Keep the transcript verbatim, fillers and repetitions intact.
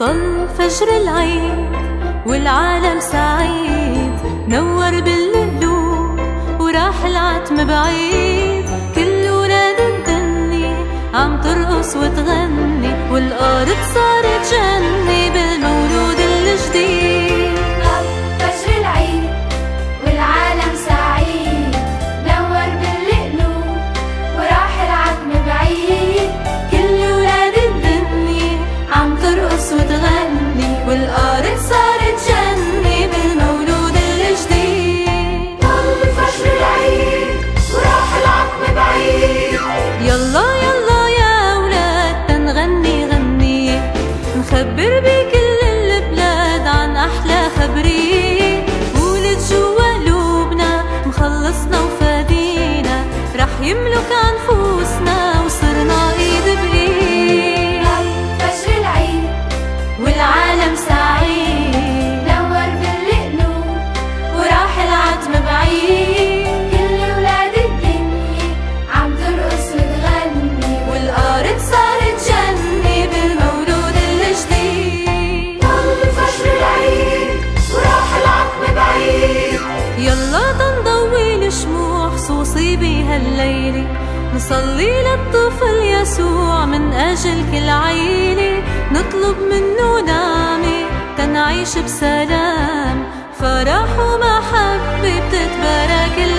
طل فجر العيد والعالم سعيد، نور بالقلوب وراح العتم بعيد. كل ولاد الدنيا عم ترقص وتغني، والأرض صارت جنة بالمولود الجديد. طل فجر العيد والعالم سعيد، نور بالقلوب وراح العتم بعيد. كل ولاد الدنيا عم ترقص وتغني، والأرض صارت جنة بالمولود الجديد. طل فجر العيد وراح العتم بعيد. يلا يلا يا ولاد تنغني غني، نخبر بكل البلاد عن أحلى خبرية. ولد جوا قلوبنا مخلصنا وفادينا، رح يملك عنفوسنا وصرنا ايد بايد. طل فجر العيد والعالم سعيد، نور بالقلوب وراح العتم بعيد. كل ولاد الدنيا عم ترقص وتغني، والأرض صارت جنة بالمولود الجديد. طل فجر العيد وراح العتم بعيد. يلا تنضوي الشموع خصوصي بهالليلة، نصلي للطفل يسوع من أجل كل عيلة. نطلب منه نعمة تنعيش بسلام، فرح ومحبة بتتبارك